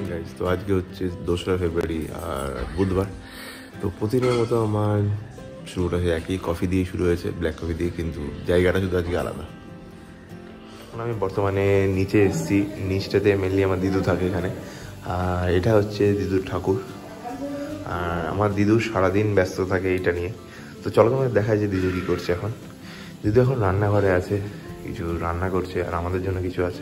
Guys, তো আজকে হচ্ছে 2রা ফেব্রুয়ারি আর বুধবার। তো প্রতিদিনের মতো আমার শুরুটা হয়ে একই কফি দিয়ে শুরু হয়েছে, ব্ল্যাক কফি দিয়ে, কিন্তু জায়গাটা শুধু আজকে আলাদা। আমি বর্তমানে নিচে এসেছি, নিচটাতে মেনলি আমার দিদু থাকে এখানে। আর এটা হচ্ছে দিদুর ঠাকুর। আর আমার দিদু সারাদিন ব্যস্ত থাকে এটা নিয়ে। তো চলো তোমাদের দেখায় যে দিদু কী করছে এখন। দিদু এখন রান্নাঘরে আছে, কিছু রান্না করছে আর আমাদের জন্য কিছু আছে।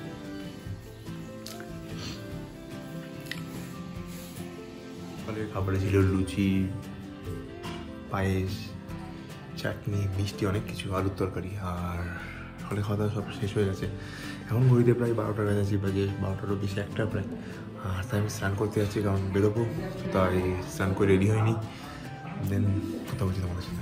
খাবারে ছিল লুচি, পায়েস, চাটনি, মিষ্টি, অনেক কিছু, আলুর তরকারি। আর ফলে খাওয়া দাওয়া সব শেষ হয়ে গেছে। এখন ঘড়িতে প্রায় 12টার কাছাকাছি বাজে, 12টারও বেশি, 1টা প্রায়। আর তাই আমি স্নান করতে যাচ্ছি, কারণ বেরোবো। তাই স্নান করে রেডি হয়নি, দেন কথা বলছি তোমাদের সাথে।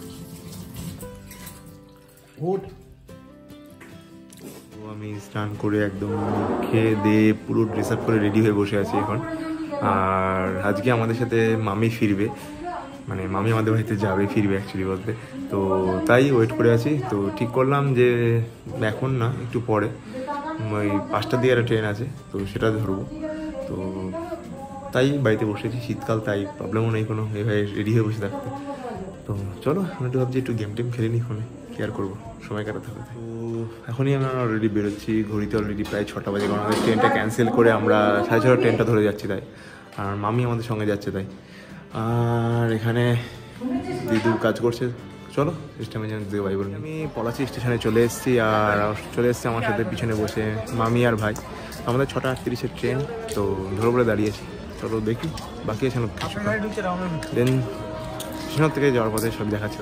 তো আমি স্নান করে একদম খেয়ে দিয়ে পুরো ড্রেস আপ করে রেডি হয়ে বসে আছি এখন। আর আজকে আমাদের সাথে মামি ফিরবে, মানে মামি আমাদের বাড়িতে যাবে, ফিরবে অ্যাকচুয়ালি বলতে। তো তাই ওয়েট করে আছি। তো ঠিক করলাম যে এখন না, একটু পরে ওই 5টার দিকে একটা ট্রেন আছে, তো সেটা ধরবো। তো তাই বাড়িতে বসেছি, শীতকাল, তাই প্রবলেমও নেই কোনো, এভাবে রেডি হয়ে বসে থাকতে। তো চলো, আমি একটু ভাবছি একটু গেম টেম খেলে নিই ফোনে, কি আর করবো, সময় কাটাতে হবে। তো এখনই আমরা অলরেডি বেরোচ্ছি, ঘড়িতে অলরেডি প্রায় 6টা বাজে, কারণ আমাদের ট্রেনটা ক্যান্সেল করে আমরা 6:30 ট্রেনটা ধরে যাচ্ছি তাই। আর মামি আমাদের সঙ্গে যাচ্ছে তাই। আর এখানে দিদু কাজ করছে। চলো স্টেশনে যেন দিদি ভাই বলুন। আমি পলাশি স্টেশনে চলে এসেছি, আর চলে এসেছি আমার সাথে পিছনে বসে মামি আর ভাই। আমাদের 6:38-এর ট্রেন, তো ধরে বলে দাঁড়িয়েছি। চলো দেখি, বাকি আছে দেন স্টেশন থেকে যাওয়ার পথে সব দেখাচ্ছে।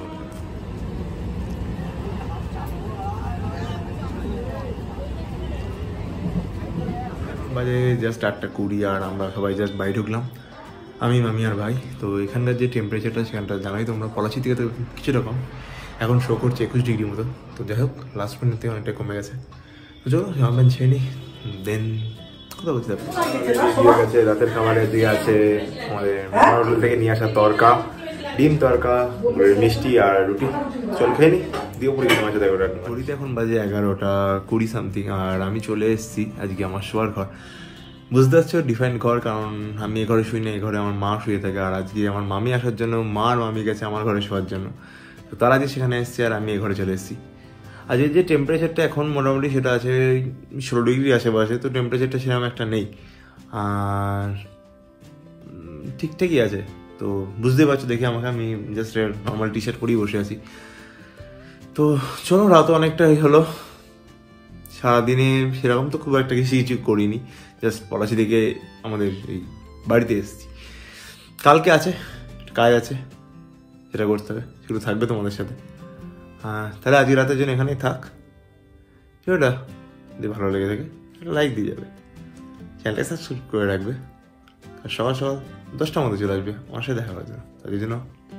বাজে জাস্ট 8:20, আর আমরা সবাই জাস্ট বাড়ি ঢুকলাম, আমি, মামি আর ভাই। তো এখানকার যে টেম্পারেচারটা সেখানটা জানাই তোমরা, পলাশি থেকে তো কিছুটা কম, এখন শো করছে 21 ডিগ্রি মতো। তো যাই হোক, লাস্ট মিনিট থেকে অনেকটা কমে গেছে। তো চলো জামান ছেড়ে নিই, দেন কথা বলতে যাবো। গেছে রাতের খাবারের দিকে আছে আমাদের হোটেল থেকে নিয়ে আসা তরকা, ডিম তরকা, মিষ্টি আর রুটি। চল খেয়ে নিই, দিয়ে পড়ি তোমার সাথে। ঘড়িতে এখন বাজে 11:20 সামথিং, আর আমি চলে এসেছি আজকে আমার শোয়ার ঘর। বুঝতে পারছো, ডিফারেন্ট ঘর, কারণ আমি এ ঘরে শুই না, এই ঘরে আমার মা শুয়ে থাকে। আর আজকে আমার মামি আসার জন্য, মা আর মামি গেছে আমার ঘরে শোয়ার জন্য। তো তারা আজকে সেখানে এসছে, আর আমি এই ঘরে চলে এসেছি। আজকে যে টেম্পারেচারটা এখন মোটামুটি সেটা আছে 16 ডিগ্রি আশেপাশে, তো টেম্পারেচারটা সেরকম একটা নেই, আর ঠিকঠাকই আছে। তো বুঝতেই পারছো দেখে আমাকে, আমি জাস্ট নর্মাল টি শার্ট পরেই বসে আছি। তো চলো, রাতও অনেকটাই হলো। সারাদিনে সেরকম তো খুব একটা কিছু করিনি, জাস্ট পলাশি থেকে আমাদের এই বাড়িতে এসেছি। কালকে আছে কাজ আছে, সেটা করতে হবে, সেগুলো থাকবে তোমাদের সাথে। হ্যাঁ, তাহলে আজকে রাতের জন্য এখানেই থাক। সেটা যদি ভালো লেগে থাকে লাইক দিয়ে যাবে, চ্যানেলটা সাবস্ক্রাইব করে রাখবে। আর সকাল সকাল 10টার মধ্যে চলে আসবে আমার সাথে দেখা করার জন্য। তাদের জন্য